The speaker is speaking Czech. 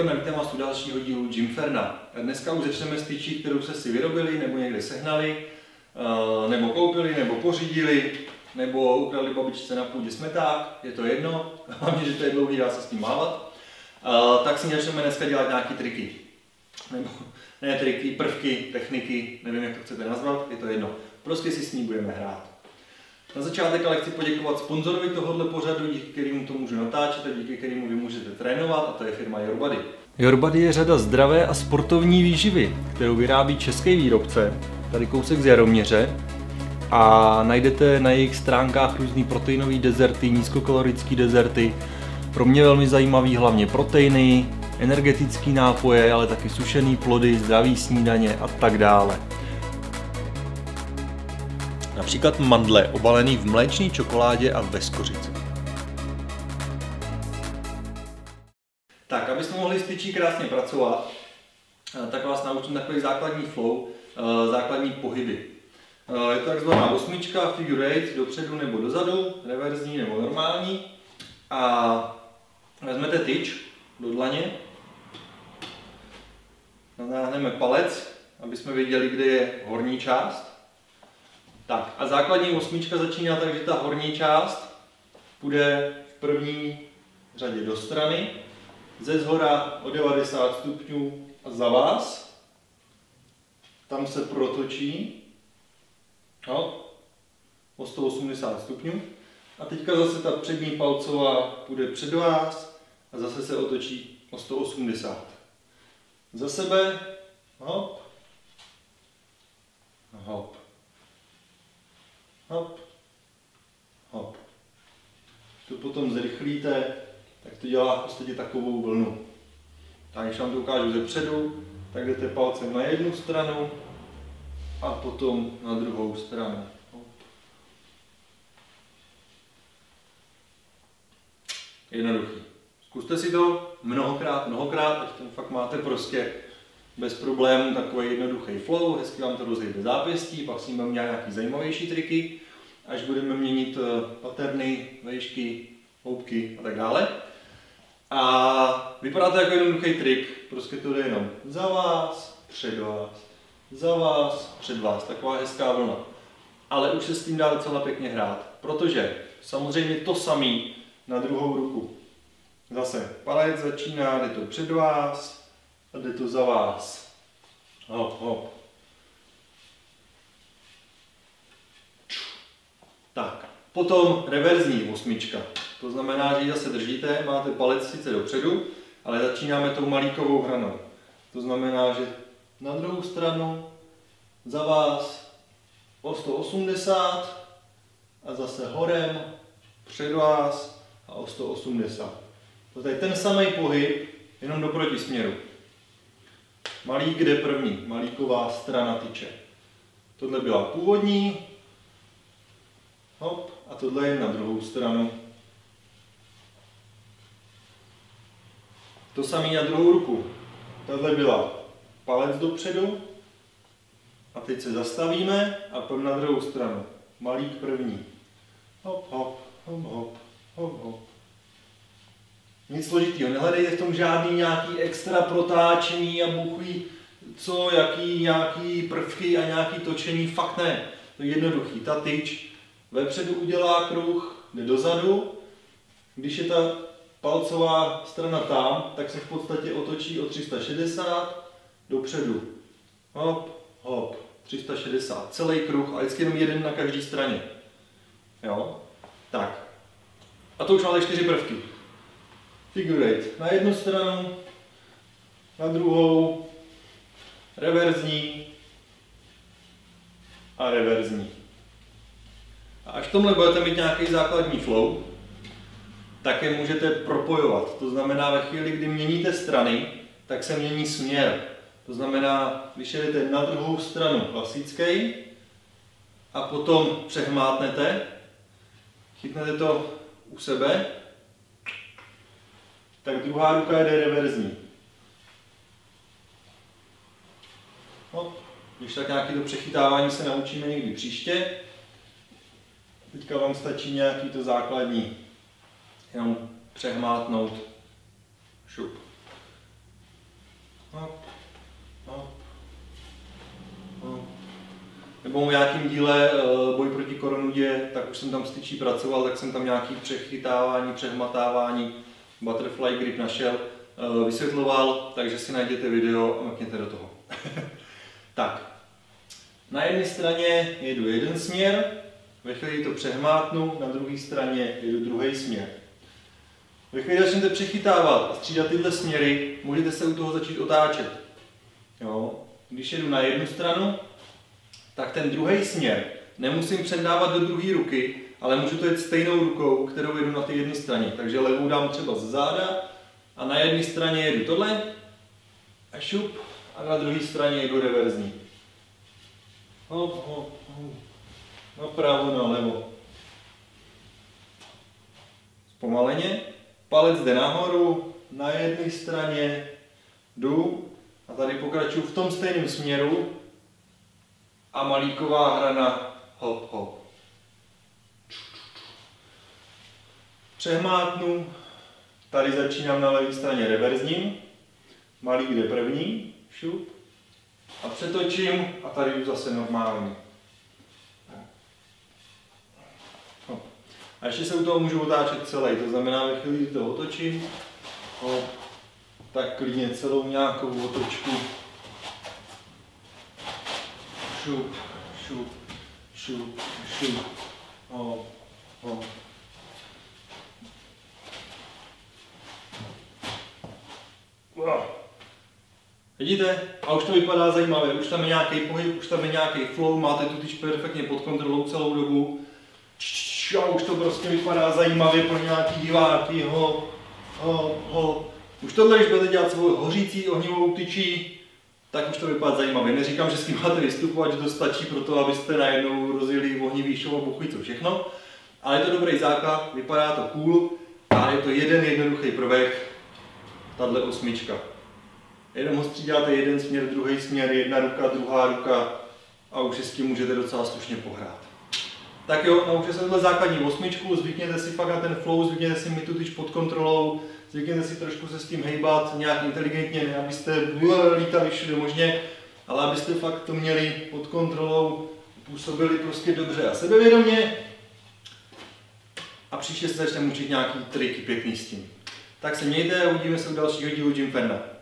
Gregor, vítám vás u dalšího dílu Gymferna. Dneska už začneme s tyčí, kterou jste si vyrobili, nebo někde sehnali, nebo koupili, nebo pořídili, nebo ukradli babičce na půdě smeták, je to jedno, hlavně, že to je dlouhý, dá se s tím mávat. Tak si začneme dneska dělat nějaké triky. Nebo ne triky, prvky, techniky, nevím, jak to chcete nazvat, je to jedno. Prostě si s ní budeme hrát. Na začátek ale chci poděkovat sponzorovi tohoto pořadu, díky kterému to můžu natáčet a díky kterému vy můžete trénovat, a to je firma Yourbody. Yourbody je řada zdravé a sportovní výživy, kterou vyrábí český výrobce, tady kousek z Jaroměře, a najdete na jejich stránkách různý proteinové dezerty, nízkokalorické dezerty, pro mě velmi zajímavý hlavně proteiny, energetické nápoje, ale taky sušené plody, zdraví snídaně a tak dále. Například mandle obalený v mléčné čokoládě a bez kořice. Tak, abyste mohli s tyčí krásně pracovat, tak vás naučím takový základní flow, základní pohyby. Je to takzvaná osmička, figure eight, dopředu nebo dozadu, reverzní nebo normální. A vezmete tyč do dlaně, natáhneme palec, aby jsme věděli, kde je horní část. Tak a základní osmička začíná tak, že ta horní část půjde v první řadě do strany, ze zhora o 90 stupňů a za vás. Tam se protočí o 180 stupňů. A teďka zase ta přední palcová půjde před vás a zase se otočí o 180. Za sebe, hop, hop. Hop, hop. To potom zrychlíte, tak to dělá v podstatě takovou vlnu. Tak když vám to ukážu ze předu, tak jdete palcem na jednu stranu a potom na druhou stranu. Hop. Jednoduchý. Zkuste si to mnohokrát, ať tam fakt máte prostě bez problémů takový jednoduchý flow, hezky vám to rozjede zápěstí, pak si budeme dělat nějaký zajímavější triky, až budeme měnit paterny, vejšky, hloubky a tak dále. A vypadá to jako jednoduchý trik, prostě to jde jenom za vás, před vás, za vás, před vás, taková hezká vlna. Ale už se s tím dá docela pěkně hrát, protože samozřejmě to samý na druhou ruku. Zase palec začíná, jde to před vás a jde to za vás. Hop, hop. Tak, potom reverzní osmička. To znamená, že ji zase držíte, máte palec sice dopředu, ale začínáme tou malíkovou hranou. To znamená, že na druhou stranu za vás o 180 a zase horem před vás a o 180. To je ten samý pohyb, jenom do protisměru. Malík jde první, malíková strana tyče. Tohle byla původní, hop, a tohle je na druhou stranu. To samé na druhou ruku. Tahle byla palec dopředu a teď se zastavíme a půjdeme na druhou stranu. Malík první. Hop, hop, hop, hop, hop, hop. Nic složitýho, nehledejte v tom žádný nějaký extra protáčení a buchví, co, nějaký prvky a nějaký točení, fakt ne. To je jednoduchý, ta tyč vepředu udělá kruh, jde dozadu, když je ta palcová strana tam, tak se v podstatě otočí o 360 dopředu. Hop, hop, 360, celý kruh a vždycky jenom jeden na každé straně. Jo? Tak. A to už máte 4 prvky. Figure eight na jednu stranu, na druhou, reverzní a reverzní. A až v tomhle budete mít nějaký základní flow, tak je můžete propojovat. To znamená, ve chvíli, kdy měníte strany, tak se mění směr. To znamená, když jedete na druhou stranu klasický a potom přehmátnete, chytnete to u sebe, tak druhá ruka jde reverzní. No, když tak nějaké to přechytávání se naučíme někdy příště. Teďka vám stačí nějaký to základní, jenom přehmátnout, šup. hop, hop, hop. Nebo v nějakém díle Boj proti koronudě, tak už jsem tam s tyčí pracoval, tak jsem tam nějaký přechytávání, přehmatávání, butterfly grip našel, vysvětloval, takže si najděte video a mrkněte do toho. Tak, na jedné straně jedu jeden směr, ve chvíli to přehmátnu, na druhé straně jedu druhý směr. Ve chvíli začnete přechytávat a střídat tyhle směry, můžete se u toho začít otáčet. Jo? Když jedu na jednu stranu, tak ten druhý směr nemusím předávat do druhé ruky, ale můžu to jet stejnou rukou, kterou jedu na té jedné straně. Takže levou dám třeba z záda a na jedné straně jedu tohle a šup a na druhé straně jedu reverzní. Hop, hop, hop. Napravo, nalevo. Zpomaleně. Palec jde nahoru, na jedné straně jdu a tady pokračuju v tom stejném směru a malíková hrana hop, hop. Přehmátnu, tady začínám na levé straně reverzním, malík jde první, šup, a přetočím a tady jdu zase normálně. A ještě se u toho můžu otáčet celý, to znamená, ve chvíli, kdy to otočím, tak klidně celou nějakou otočku. Šup, šup, šup, šup, hop, hop. Vidíte? A už to vypadá zajímavě, už tam je nějaký pohyb, už tam je nějaký flow, máte tu tyč perfektně pod kontrolou celou dobu. A už to prostě vypadá zajímavě pro nějaký diváky, hop, hop, hop. Už tohle, když budete dělat svou hořící ohnivou tyčí, tak už to vypadá zajímavě. Neříkám, že s tím máte vystupovat, že to stačí pro to, abyste najednou rozjeli ohnivý show a buchví co všechno. Ale je to dobrý základ, vypadá to cool a je to jeden jednoduchý prvek, tahle osmička. Jenom ho střídáte jeden směr, druhý směr, jedna ruka, druhá ruka a už si s tím můžete docela slušně pohrát. Tak jo, naučte se tuhle základní osmičku, zvykněte si fakt na ten flow, zvykněte si mít tu tyč pod kontrolou, zvykněte si trošku se s tím hejbat nějak inteligentně, ne abyste lítali všude možně, ale abyste fakt to měli pod kontrolou, působili prostě dobře a sebevědomě a příště se začneme učit nějaký triky pěkný s tím. Tak se mějte a uvidíme se u dalšího dílu Gymferna.